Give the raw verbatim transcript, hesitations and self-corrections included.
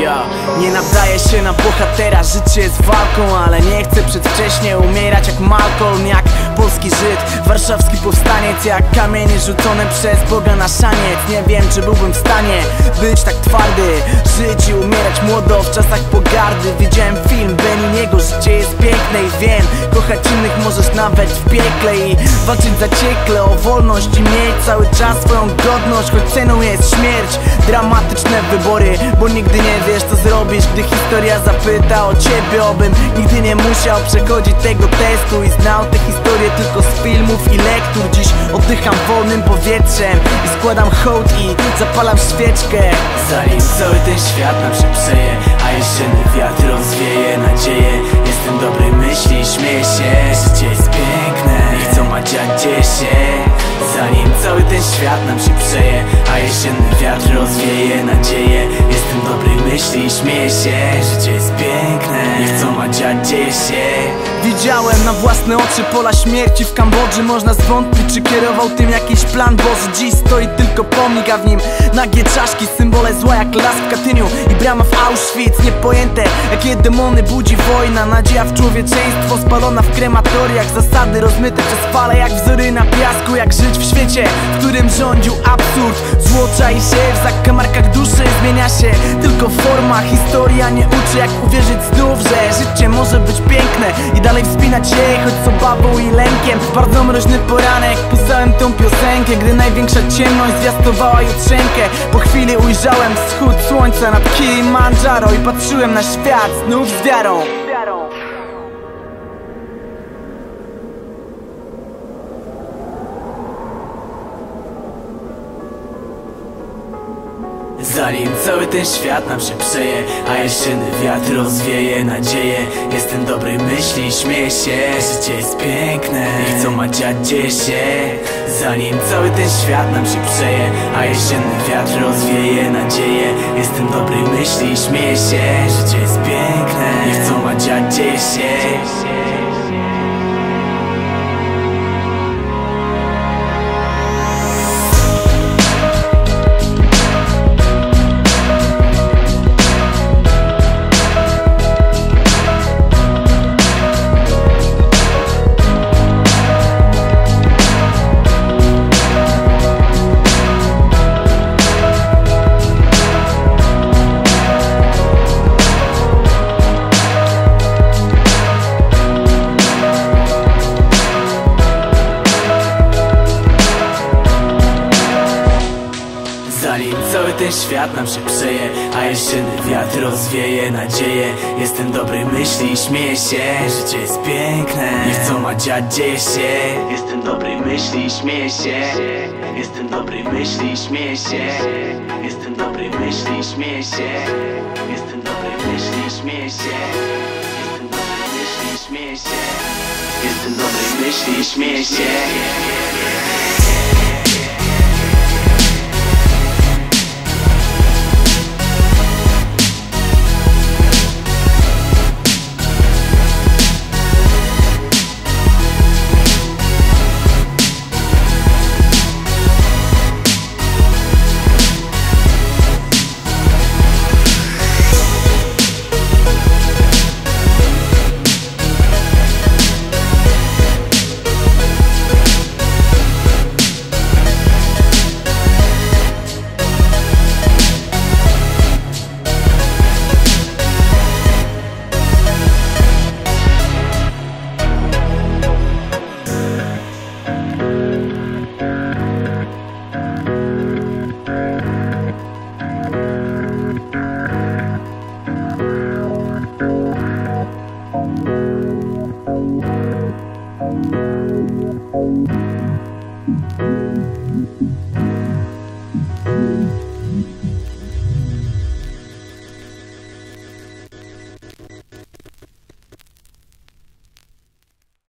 Ja nie nadaję się na bohatera, życie jest walką, ale nie chcę przedwcześnie umierać jak Malcolm, jak polski Żyd, warszawski powstaniec, jak kamienie rzucone przez Boga na szaniec. Nie wiem, czy byłbym w stanie być tak twardy, żyć i umierać młodo w czasach pogardy. Widziałem film Beniniego, życie jest piękne i wiem, kochać innych możesz nawet w piekle i walczyć zaciekle o wolność i mieć cały czas swoją godność, choć ceną jest śmierć. Dramatyczne wybory, bo nigdy nie wiesz, co zrobisz, gdy historia zapyta o ciebie. Obym nigdy nie musiał przechodzić tego testu i znał te historie tylko z filmów i lektur. Dziś oddycham wolnym powietrzem i składam hołd i zapalam świeczkę, zanim cały ten świat nam się przeje, a jesienny wiatr rozwieje nadzieję. Jestem dobrej myśli, śmieję się, życie jest piękne i co ma dziać, dzieje się. Zanim cały ten świat nam się przeje, a jesienny wiatr rozwieje nadzieję. Jestem dobrej myśli, śmieję się, życie jest piękne i co ma dziać, dzieje się. Widziałem na własne oczy pola śmierci w Kambodży. Można zwątpić, czy kierował tym jakiś plan Boży. Dziś stoi tylko pomnik, a w nim nagie czaszki, symbole zła jak las w Katyniu i brama w Auschwitz. Niepojęte, jakie demony budzi wojna. Nadzieja w człowieczeństwo spalona w krematoriach. Zasady rozmyte przez fale jak wzory na piasku. Jak żyć w świecie, w którym rządził absurd. Zło czai się w zakamarkach duszy, zmienia się tylko forma. Historia nie uczy, jak uwierzyć znów, że życie może być piękne i dalej wspinać się, choć z obawą i lękiem. Bardzo mroźny poranek, pisałem tą piosenkę, gdy największa ciemność zwiastowała jutrzenkę. Po chwili ujrzałem wschód słońca nad Kilimandżaro i patrzyłem na świat znów z wiarą. Zanim cały ten świat nam się przeje, a jesienny wiatr rozwieje nadzieję. Jestem dobrej myśli, śmieję się, życie jest piękne i co ma dziać, dzieje się. Zanim cały ten świat nam się przeje, a jesienny wiatr rozwieje nadzieję. Jestem dobrej myśli, śmieję się, życie jest piękne i co ma dziać, dzieje się. Zanim cały ten świat nam się przeje, a jesienny wiatr rozwieje nadzieję. Jestem dobrej myśli, śmieję się, życie jest piękne i co ma dziać, dzieje się. Jestem dobrej myśli, śmieję się, jestem dobrej myśli, śmieję się, jestem dobrej myśli, śmieję się, jestem dobrej myśli, śmieję się, jestem dobrej myśli, śmieję się, jestem dobrej myśli, śmieję się. Thank you.